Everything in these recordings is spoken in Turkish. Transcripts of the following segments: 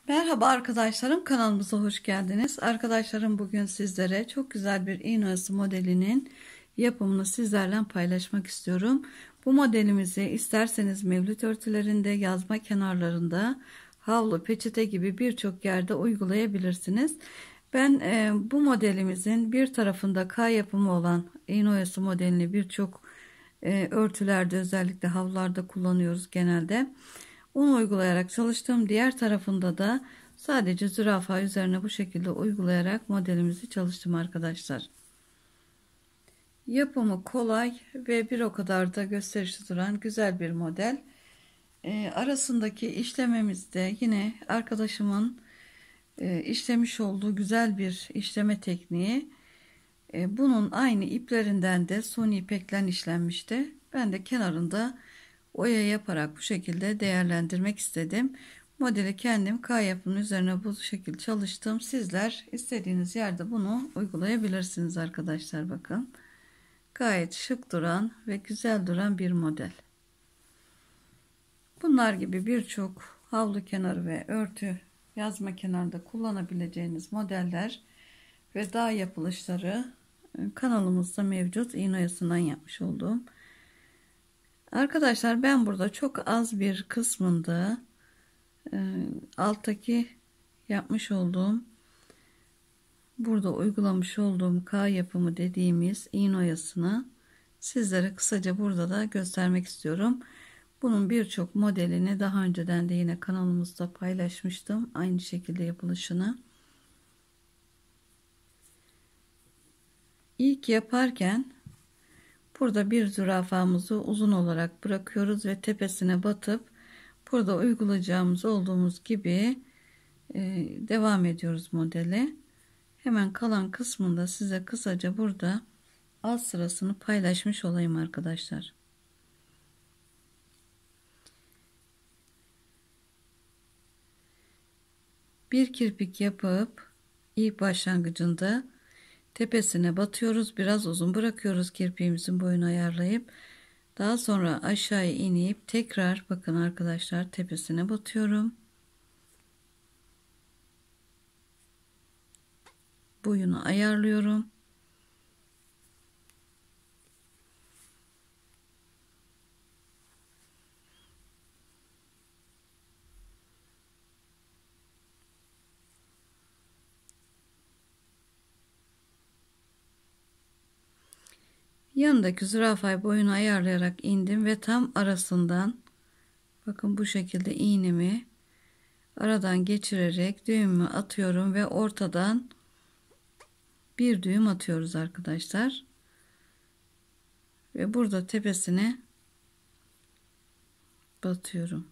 Merhaba arkadaşlarım, kanalımıza hoş geldiniz. Arkadaşlarım, bugün sizlere çok güzel bir iğne oyası modelinin yapımını sizlerle paylaşmak istiyorum. Bu modelimizi isterseniz mevlüt örtülerinde, yazma kenarlarında, havlu, peçete gibi birçok yerde uygulayabilirsiniz. Ben bu modelimizin bir tarafında K yapımı olan iğne oyası modelini birçok örtülerde, özellikle havlularda kullanıyoruz genelde. Un uygulayarak çalıştım. Diğer tarafında da sadece zürafa üzerine bu şekilde uygulayarak modelimizi çalıştım arkadaşlar. Yapımı kolay ve bir o kadar da gösterişli duran güzel bir model. Arasındaki işlememizde yine arkadaşımın işlemiş olduğu güzel bir işleme tekniği. Bunun aynı iplerinden de suni ipeklen işlenmişti. Ben de kenarında oya yaparak bu şekilde değerlendirmek istedim. Modeli kendim K yapının üzerine bu şekilde çalıştım. Sizler istediğiniz yerde bunu uygulayabilirsiniz arkadaşlar. Bakın, gayet şık duran ve güzel duran bir model. Bunlar gibi birçok havlu kenarı ve örtü, yazma kenarında kullanabileceğiniz modeller ve dağ yapılışları kanalımızda mevcut. İğne oyasından yapmış olduğum. Arkadaşlar, ben burada çok az bir kısmında alttaki yapmış olduğum, burada uygulamış olduğum K yapımı dediğimiz iğne oyasını sizlere kısaca burada da göstermek istiyorum. Bunun birçok modelini daha önceden de yine kanalımızda paylaşmıştım. Aynı şekilde yapılışını. İlk yaparken burada bir zürafamızı uzun olarak bırakıyoruz ve tepesine batıp burada uygulayacağımız olduğumuz gibi devam ediyoruz modele. Hemen kalan kısmında size kısaca burada alt sırasını paylaşmış olayım arkadaşlar. Bir kirpik yapıp ilk başlangıcında tepesine batıyoruz. Biraz uzun bırakıyoruz, kirpiğimizin boyunu ayarlayıp. Daha sonra aşağıya inip tekrar bakın arkadaşlar, tepesine batıyorum. Boyunu ayarlıyorum. Yanındaki zürafayı boyunu ayarlayarak indim ve tam arasından bakın bu şekilde iğnemi aradan geçirerek düğümü atıyorum ve ortadan bir düğüm atıyoruz arkadaşlar. Ve burada tepesine batıyorum.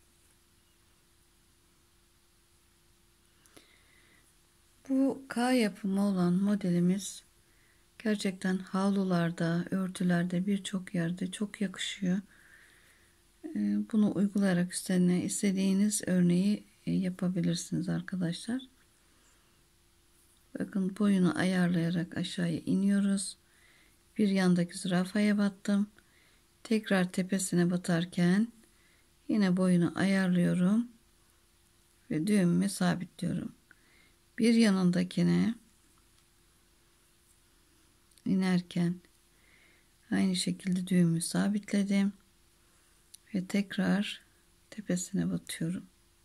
Bu K yapımı olan modelimiz gerçekten havlularda, örtülerde, birçok yerde çok yakışıyor. Bunu uygulayarak üstüne istediğiniz örneği yapabilirsiniz arkadaşlar. Bakın, boyunu ayarlayarak aşağıya iniyoruz. Bir yandaki zürafaya battım. Tekrar tepesine batarken yine boyunu ayarlıyorum ve düğümümü sabitliyorum. Bir yanındakine inerken aynı şekilde düğümü sabitledim ve tekrar tepesine batıyorum.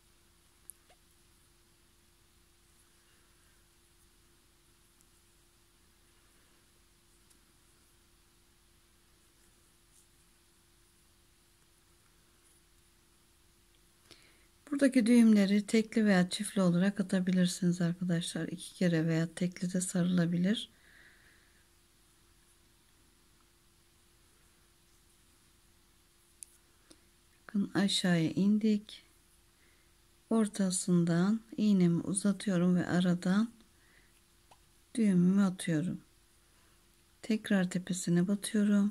Buradaki düğümleri tekli veya çiftli olarak atabilirsiniz arkadaşlar. 2 kere veya tekli de sarılabilir. Bakın, aşağıya indik. Ortasından iğnemi uzatıyorum ve aradan düğümümü atıyorum. Tekrar tepesine batıyorum.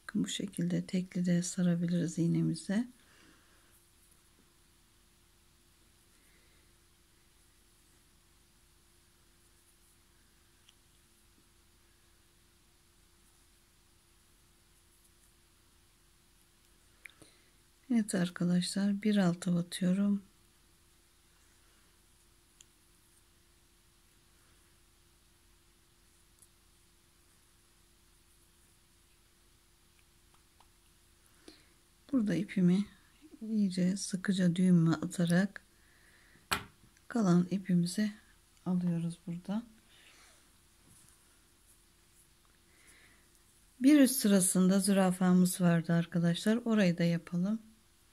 Bakın bu şekilde tekli de sarabiliriz iğnemize. Evet arkadaşlar, bir alta batıyorum. Burada ipimi iyice sıkıca düğümü atarak kalan ipimizi alıyoruz burada. Bir üst sırasında zürafamız vardı arkadaşlar. Orayı da yapalım.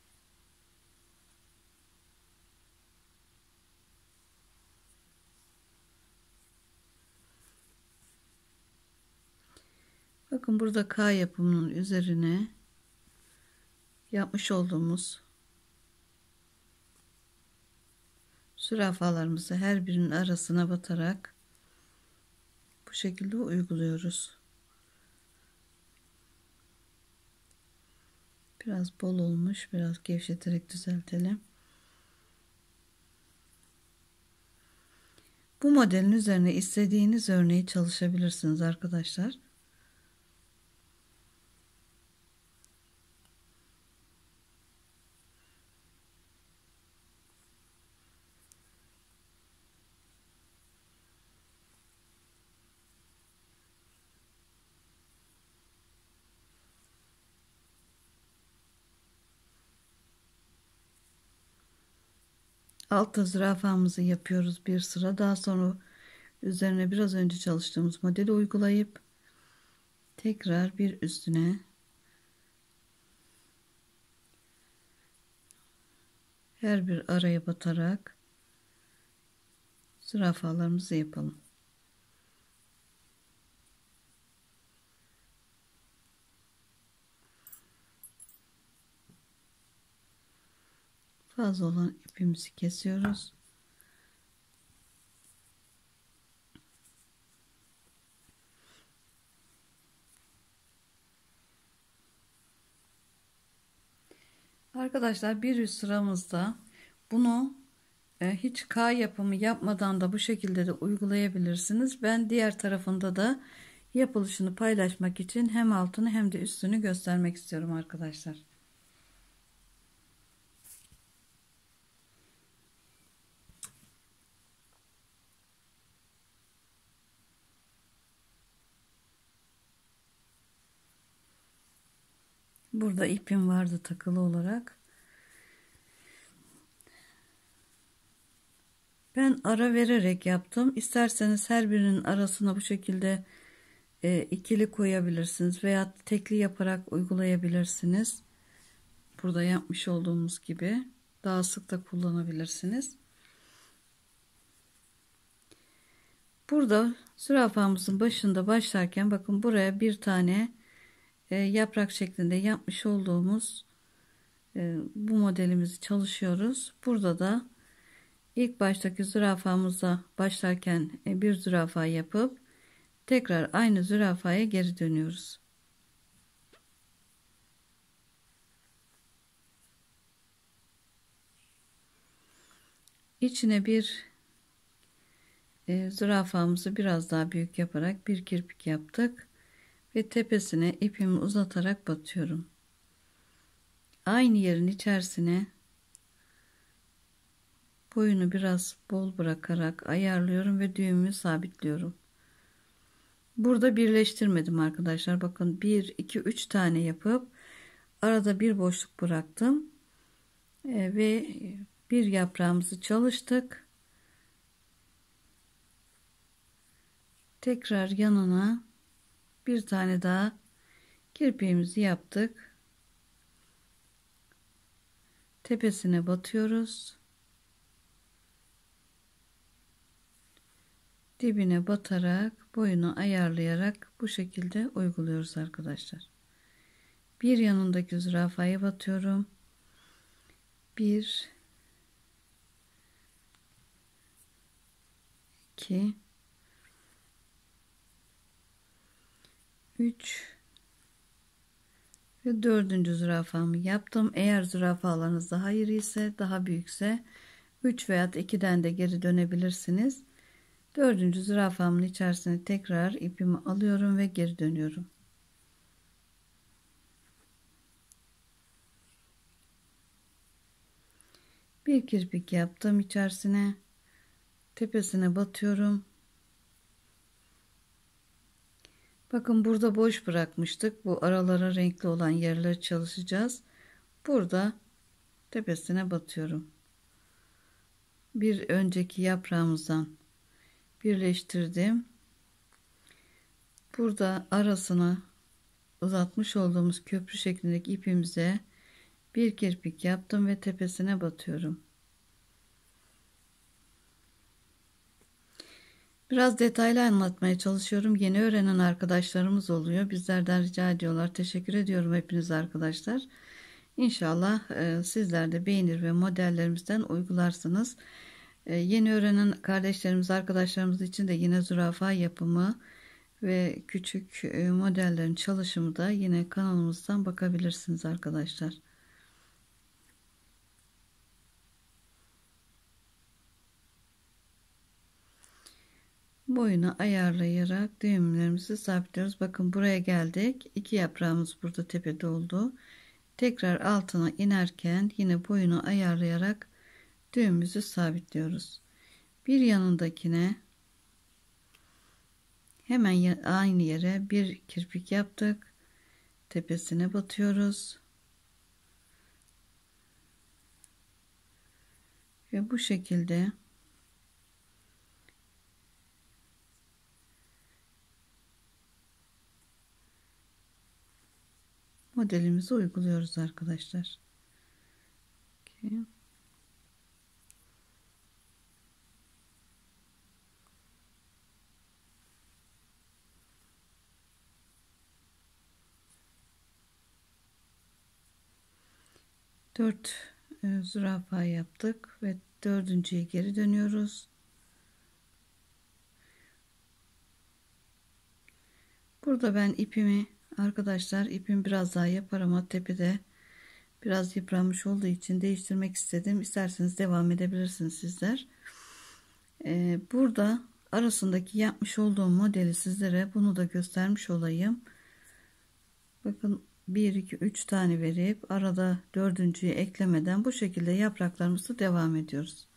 Bakın burada K yapımının üzerine yapmış olduğumuz zürafalarımızı her birinin arasına batarak bu şekilde uyguluyoruz. Biraz bol olmuş. Biraz gevşeterek düzeltelim. Bu modelin üzerine istediğiniz örneği çalışabilirsiniz arkadaşlar. Altta zürafamızı yapıyoruz bir sıra. Daha sonra üzerine biraz önce çalıştığımız modeli uygulayıp tekrar bir üstüne her bir araya batarak zürafalarımızı yapalım. Fazla olan ipimizi kesiyoruz. Arkadaşlar bir üst sıramızda bunu hiç K yapımı yapmadan da bu şekilde de uygulayabilirsiniz. Ben diğer tarafında da yapılışını paylaşmak için hem altını hem de üstünü göstermek istiyorum arkadaşlar. Burada ipim vardı takılı olarak. Ben ara vererek yaptım. İsterseniz her birinin arasına bu şekilde ikili koyabilirsiniz veya tekli yaparak uygulayabilirsiniz. Burada yapmış olduğumuz gibi daha sık da kullanabilirsiniz. Burada zürafamızın başında başlarken bakın buraya bir tane yaprak şeklinde yapmış olduğumuz bu modelimizi çalışıyoruz. Burada da ilk baştaki zürafamıza başlarken bir zürafa yapıp tekrar aynı zürafaya geri dönüyoruz. İçine bir zürafamızı biraz daha büyük yaparak bir kirpik yaptık ve tepesine ipimi uzatarak batıyorum. Aynı yerin içerisine boyunu biraz bol bırakarak ayarlıyorum ve düğümü sabitliyorum. Burada birleştirmedim arkadaşlar. Bakın 1 2 3 tane yapıp arada bir boşluk bıraktım. Ve bir yaprağımızı çalıştık. Tekrar yanına bir tane daha kirpiğimizi yaptık. Tepesine batıyoruz. Dibine batarak boyunu ayarlayarak bu şekilde uyguluyoruz arkadaşlar. Bir yanındaki zürafaya batıyorum. 1 2 3 Ve dördüncü zürafamı yaptım. Eğer zürafalarınız daha iri ise, daha büyükse 3 veya 2'den de geri dönebilirsiniz. Dördüncü zürafamın içerisine tekrar ipimi alıyorum ve geri dönüyorum. Bir kirpik yaptım içerisine, tepesine batıyorum. Bakın burada boş bırakmıştık. Bu aralara renkli olan yerleri çalışacağız. Burada tepesine batıyorum. Bir önceki yaprağımızdan birleştirdim. Burada arasına uzatmış olduğumuz köprü şeklindeki ipimize bir kirpik yaptım ve tepesine batıyorum. Biraz detaylı anlatmaya çalışıyorum. Yeni öğrenen arkadaşlarımız oluyor. Bizlerden rica ediyorlar. Teşekkür ediyorum hepiniz arkadaşlar. İnşallah sizler de beğenir ve modellerimizden uygularsınız. Yeni öğrenen kardeşlerimiz, arkadaşlarımız için de yine zürafa yapımı ve küçük modellerin çalışımı da yine kanalımızdan bakabilirsiniz arkadaşlar. Boyunu ayarlayarak düğümlerimizi sabitliyoruz. Bakın buraya geldik. 2 yaprağımız burada tepede oldu. Tekrar altına inerken yine boyunu ayarlayarak düğümümüzü sabitliyoruz. Bir yanındakine hemen aynı yere bir kirpik yaptık. Tepesine batıyoruz. Ve bu şekilde modelimizi uyguluyoruz arkadaşlar. Okay. Dört zürafa yaptık ve dördüncüye geri dönüyoruz. Burada ben ipimi arkadaşlar ipim biraz daha yapar ama tepede biraz yıpranmış olduğu için değiştirmek istedim. İsterseniz devam edebilirsiniz sizler. Burada arasındaki yapmış olduğum modeli sizlere bunu da göstermiş olayım. Bakın 1 2 3 tane verip arada dördüncüyü eklemeden bu şekilde yapraklarımızı devam ediyoruz.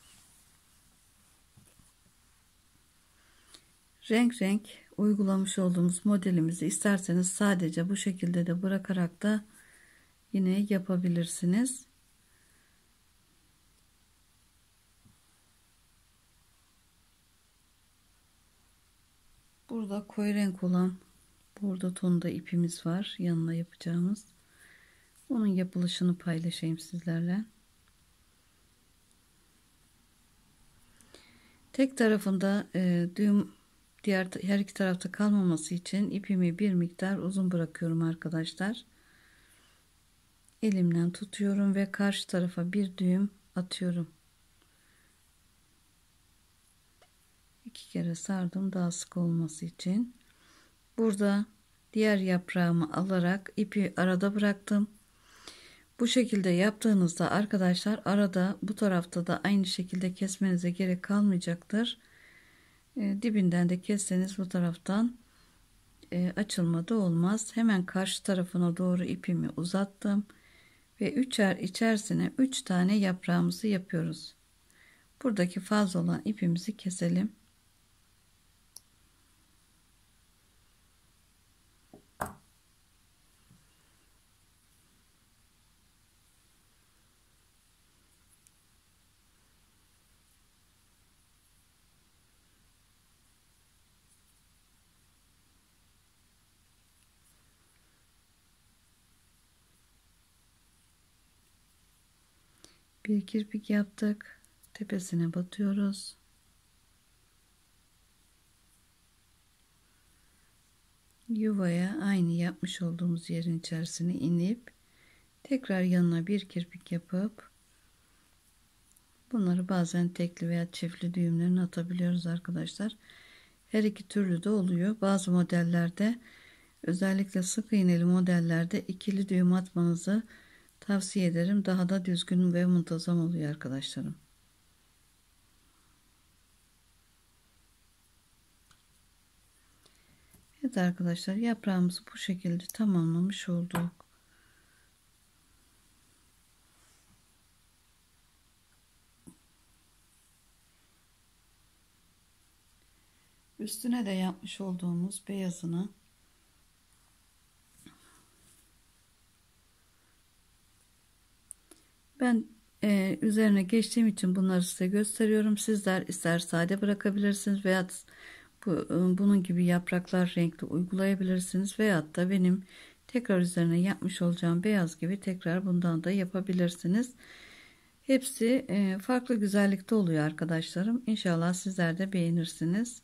Renk renk uygulamış olduğumuz modelimizi isterseniz sadece bu şekilde de bırakarak da yine yapabilirsiniz. Burada koyu renk olan bordo tonda ipimiz var yanına yapacağımız. Onun yapılışını paylaşayım sizlerle. Tek tarafında düğüm her iki tarafta kalmaması için ipimi bir miktar uzun bırakıyorum arkadaşlar. Elimden tutuyorum ve karşı tarafa bir düğüm atıyorum. 2 kere sardım daha sık olması için. Burada diğer yaprağımı alarak ipi arada bıraktım. Bu şekilde yaptığınızda arkadaşlar arada bu tarafta da aynı şekilde kesmenize gerek kalmayacaktır. Dibinden de kesseniz bu taraftan açılma da olmaz. Hemen karşı tarafına doğru ipimi uzattım ve içerisine 3 tane yaprağımızı yapıyoruz. Buradaki fazla olan ipimizi keselim. Bir kirpik yaptık. Tepesine batıyoruz. Yuvaya aynı yapmış olduğumuz yerin içerisine inip tekrar yanına bir kirpik yapıp bunları bazen tekli veya çiftli düğümlerini atabiliyoruz arkadaşlar. Her iki türlü de oluyor. Bazı modellerde Özellikle sık iğneli modellerde ikili düğüm atmanızı tavsiye ederim. Daha da düzgün ve muntazam oluyor arkadaşlarım. Evet arkadaşlar, yaprağımızı bu şekilde tamamlamış olduk. Üstüne de yapmış olduğumuz beyazını ben üzerine geçtiğim için bunları size gösteriyorum. Sizler ister sade bırakabilirsiniz veya bunun gibi yapraklar renkli uygulayabilirsiniz veyahut da benim tekrar üzerine yapmış olacağım beyaz gibi tekrar bundan da yapabilirsiniz. Hepsi farklı güzellikte oluyor arkadaşlarım. İnşallah sizler de beğenirsiniz.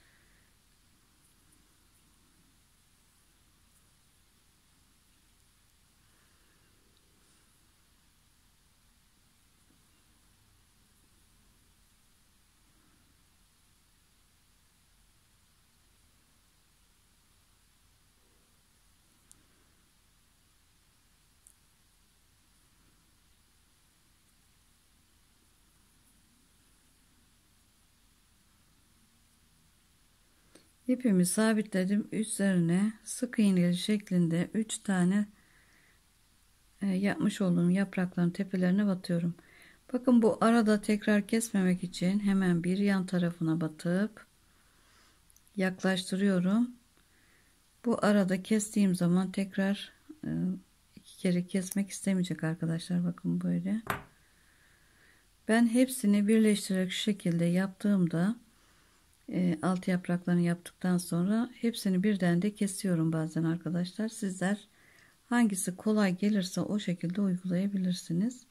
İpimi sabitledim. Üzerine sık iğneli şeklinde 3 tane yapmış olduğum yaprakların tepelerine batıyorum. Bakın, bu arada tekrar kesmemek için hemen bir yan tarafına batıp yaklaştırıyorum. Bu arada kestiğim zaman tekrar iki kere kesmek istemeyecek arkadaşlar. Bakın böyle. Ben hepsini birleştirerek şu şekilde yaptığımda alt yapraklarını yaptıktan sonra hepsini birden de kesiyorum bazen arkadaşlar. Sizler hangisi kolay gelirse o şekilde uygulayabilirsiniz.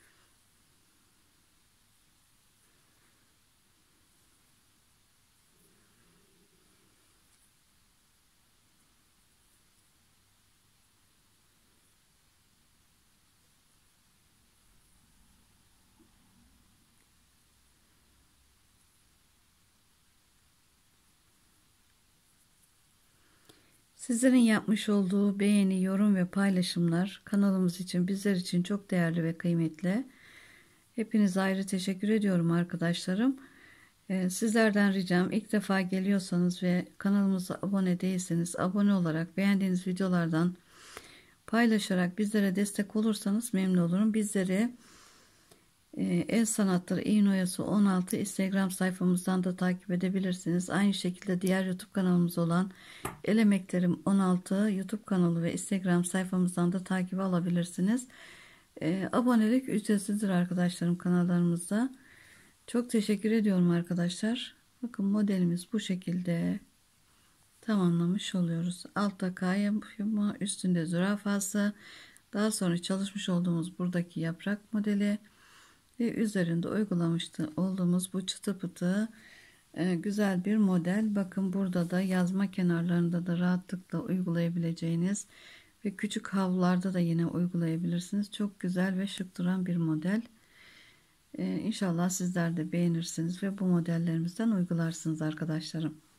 Sizlerin yapmış olduğu beğeni, yorum ve paylaşımlar kanalımız için, bizler için çok değerli ve kıymetli. Hepinize ayrı teşekkür ediyorum arkadaşlarım. Sizlerden ricam, ilk defa geliyorsanız ve kanalımıza abone değilseniz abone olarak beğendiğiniz videolardan paylaşarak bizlere destek olursanız memnun olurum. Bizleri El Sanatları İğne 16 Instagram sayfamızdan da takip edebilirsiniz. Aynı şekilde diğer YouTube kanalımız olan El Emeklerim 16 YouTube kanalı ve Instagram sayfamızdan da takip alabilirsiniz. Abonelik ücretsizdir arkadaşlarım kanallarımızda. Çok teşekkür ediyorum arkadaşlar. Bakın, modelimiz bu şekilde tamamlamış oluyoruz. Altta K yapımı, üstünde zürafası, daha sonra çalışmış olduğumuz buradaki yaprak modeli ve üzerinde uygulamıştı olduğumuz bu çıtı pıtı güzel bir model. Bakın, burada da yazma kenarlarında da rahatlıkla uygulayabileceğiniz ve küçük havlularda da yine uygulayabilirsiniz. Çok güzel ve şık duran bir model. İnşallah sizler de beğenirsiniz ve bu modellerimizden uygularsınız arkadaşlarım.